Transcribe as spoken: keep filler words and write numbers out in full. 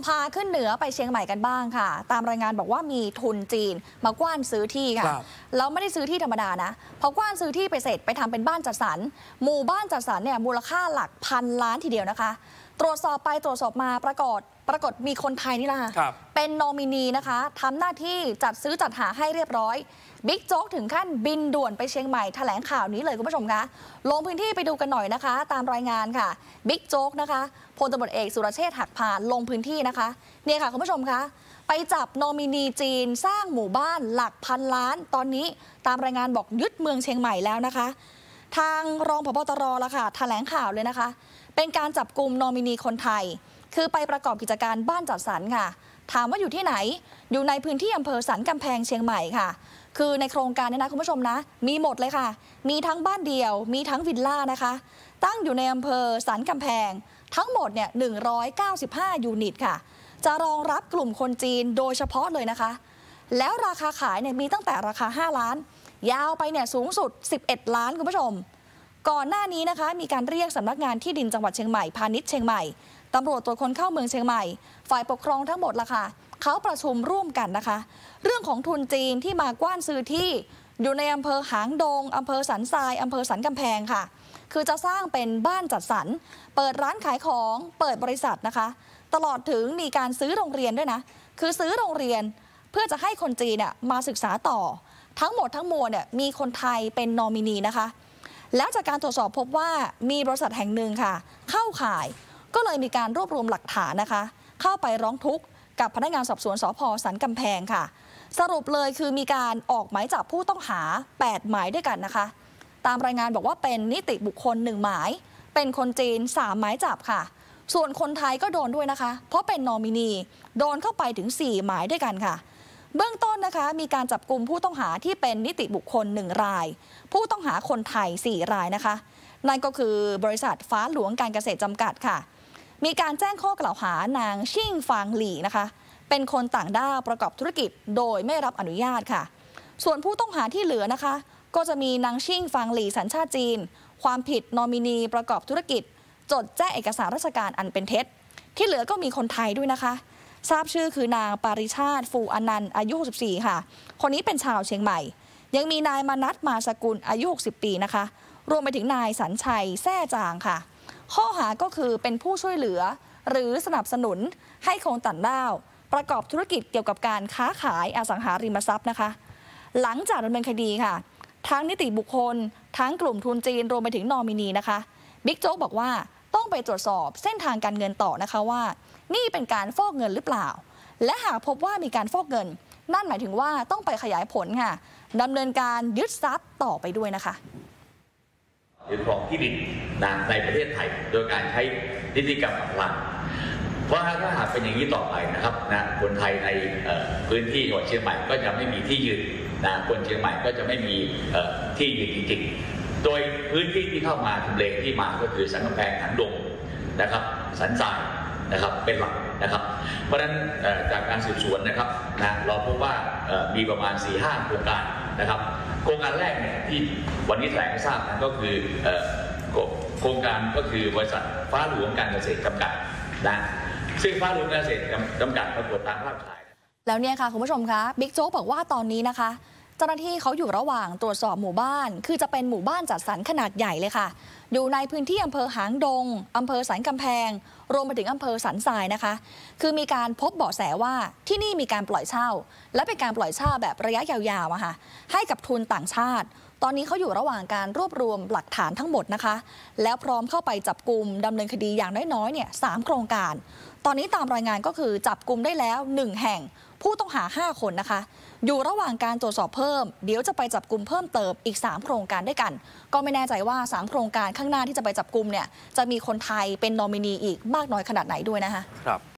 พาขึ้นเหนือไปเชียงใหม่กันบ้างค่ะตามรายงานบอกว่ามีทุนจีนมากว้านซื้อที่ค่ะแล้วไม่ได้ซื้อที่ธรรมดานะพอกว้านซื้อที่ไปเสร็จไปทำเป็นบ้านจัดสรรหมู่บ้านจัดสรรเนี่ยมูลค่าหลักพันล้านทีเดียวนะคะตรวจสอบไปตรวจสอบมาปรากฏปรากฏมีคนไทยนี่แหละค่ะเป็นนอมินีนะคะทำหน้าที่จัดซื้อจัดหาให้เรียบร้อยบิ๊กโจ๊กถึงขั้นบินด่วนไปเชียงใหม่แถลงข่าวนี้เลยคุณผู้ชมคะลงพื้นที่ไปดูกันหน่อยนะคะตามรายงานค่ะบิ๊กโจ๊กนะคะพลตำรวจเอกสุรเชษฐ์หักพานลงพื้นที่นะคะเนี่ยค่ะคุณผู้ชมคะไปจับนอมินีจีนสร้างหมู่บ้านหลักพันล้านตอนนี้ตามรายงานบอกยึดเมืองเชียงใหม่แล้วนะคะทางรองผบ.ตร.ละค่ะแถลงข่าวเลยนะคะเป็นการจับกลุ่มนอมินีคนไทยคือไปประกอบกิจการบ้านจัดสรรค่ะถามว่าอยู่ที่ไหนอยู่ในพื้นที่อำเภอสันกำแพงเชียงใหม่ค่ะคือในโครงการนี้นะคุณผู้ชมนะมีหมดเลยค่ะมีทั้งบ้านเดี่ยวมีทั้งวิลล่านะคะตั้งอยู่ในอำเภอสันกำแพงทั้งหมดเนี่ยหนึ่งร้อยเก้าสิบห้ายูนิตค่ะจะรองรับกลุ่มคนจีนโดยเฉพาะเลยนะคะแล้วราคาขายเนี่ยมีตั้งแต่ราคาห้าล้านยาวไปเนี่ยสูงสุดสิบเอ็ดล้านคุณผู้ชมก่อนหน้านี้นะคะมีการเรียกสำนักงานที่ดินจังหวัดเชียงใหม่พาณิชย์เชียงใหม่ตำรวจตรวจคนเข้าเมืองเชียงใหม่ฝ่ายปกครองทั้งหมดละค่ะเขาประชุมร่วมกันนะคะเรื่องของทุนจีนที่มากว้านซื้อที่อยู่ในอำเภอหางดงอำเภอสันทรายอำเภอสันกำแพงค่ะคือจะสร้างเป็นบ้านจัดสรรเปิดร้านขายของเปิดบริษัทนะคะตลอดถึงมีการซื้อโรงเรียนด้วยนะคือซื้อโรงเรียนเพื่อจะให้คนจีนเนี่ยมาศึกษาต่อทั้งหมดทั้งมวลเนี่ยมีคนไทยเป็นนอมินีนะคะแล้วจากการตรวจสอบพบว่ามีบริษัทแห่งหนึ่งค่ะเข้าข่ายก็เลยมีการรวบรวมหลักฐานนะคะเข้าไปร้องทุกข์กับพนักงานสอบสวนสภ.สันกำแพงค่ะสรุปเลยคือมีการออกหมายจับผู้ต้องหาแปดหมายด้วยกันนะคะตามรายงานบอกว่าเป็นนิติบุคคลหนึ่งหมายเป็นคนจีนสามหมายจับค่ะส่วนคนไทยก็โดนด้วยนะคะเพราะเป็นนอมินีโดนเข้าไปถึงสี่หมายด้วยกันค่ะเบื้องต้นนะคะมีการจับกลุ่มผู้ต้องหาที่เป็นนิติบุคคลหนึ่งรายผู้ต้องหาคนไทยสี่รายนะคะนั่นก็คือบริษัทฟ้าหลวงการเกษตรจำกัดค่ะมีการแจ้งข้อกล่าวหานางชิ่งฟางหลี่นะคะเป็นคนต่างด้าวประกอบธุรกิจโดยไม่รับอนุญาตค่ะส่วนผู้ต้องหาที่เหลือนะคะก็จะมีนางชิ่งฟางหลี่สัญชาติจีนความผิดนอมินีประกอบธุรกิจจดแจ้งเอกสารราชการอันเป็นเท็จที่เหลือก็มีคนไทยด้วยนะคะทราบชื่อคือนางปาริชาติฟูอนันต์อายุหกสิบสี่ค่ะคนนี้เป็นชาวเชียงใหม่ยังมีนายมนัสมาสกุลอายุหกสิบปีนะคะรวมไปถึงนายสัญชัยแซ่จางค่ะข้อหาก็คือเป็นผู้ช่วยเหลือหรือสนับสนุนให้คนต่างด้าวประกอบธุรกิจเกี่ยวกับการค้าขายอสังหาริมทรัพย์นะคะหลังจากดำเนินคดีค่ะทั้งนิติบุคคลทั้งกลุ่มทุนจีนรวมไปถึงนอมินีนะคะบิ๊กโจ๊กบอกว่าต้องไปตรวจสอบเส้นทางการเงินต่อนะคะว่านี่เป็นการฟอกเงินหรือเปล่าและหากพบว่ามีการฟอกเงินนั่นหมายถึงว่าต้องไปขยายผลค่ะดำเนินการยึดทรัพย์ต่อไปด้วยนะคะยึดครองที่ดินในประเทศไทยโดยการใช้นิติกรรมอำพรางเพราะถ้าหากเป็นอย่างนี้ต่อไปนะครับนะคนไทยในพื้นที่จังหวัดเชียงใหม่ก็จะไม่มีที่ยืนนะคนเชียงใหม่ก็จะไม่มีที่ยืนจริงๆโดยพื้นที่ที่เข้ามาทำเลที่มาก็คือสันกำแพงหางดงนะครับสันทรายนะครับเป็นหลักนะครับเพราะฉะนั้นจากการสืบสวนนะครับนะเราพบว่ามีประมาณ สี่ห้า โครงการนะครับโครงการแรกเนี่ยที่วันนี้แถลงให้ทราบนะก็คือโครงการก็คือบริษัทฟ้าหลวงการเกษตรจำกัดนะซึ่งฟ้าหลวงการเกษตรจำกัดปรากฏตามภาพถ่ายแล้วเนี่ยค่ะคุณผู้ชมคะบิ๊กโจ๊กบอกว่าตอนนี้นะคะเจ้าหน้าที่เขาอยู่ระหว่างตรวจสอบหมู่บ้านคือจะเป็นหมู่บ้านจัดสรรขนาดใหญ่เลยค่ะอยู่ในพื้นที่อำเภอหางดงอำเภอสันกำแพงรวมไปถึงอำเภอสันทรายนะคะคือมีการพบเบาะแสว่าที่นี่มีการปล่อยเช่าและเป็นการปล่อยเช่าแบบระยะยาวๆอะค่ะให้กับทุนต่างชาติตอนนี้เขาอยู่ระหว่างการรวบรวมหลักฐานทั้งหมดนะคะแล้วพร้อมเข้าไปจับกุมดำเนินคดีอย่างน้อยๆเนี่ยสามโครงการตอนนี้ตามรายงานก็คือจับกุมได้แล้วหนึ่งแห่งผู้ต้องหาห้าคนนะคะอยู่ระหว่างการตรวจสอบเพิ่มเดี๋ยวจะไปจับกุมเพิ่มเติมอีกสามโครงการด้วยกันก็ไม่แน่ใจว่าสามโครงการข้างหน้าที่จะไปจับกุมเนี่ยจะมีคนไทยเป็นนอมินีอีกมากน้อยขนาดไหนด้วยนะคะครับ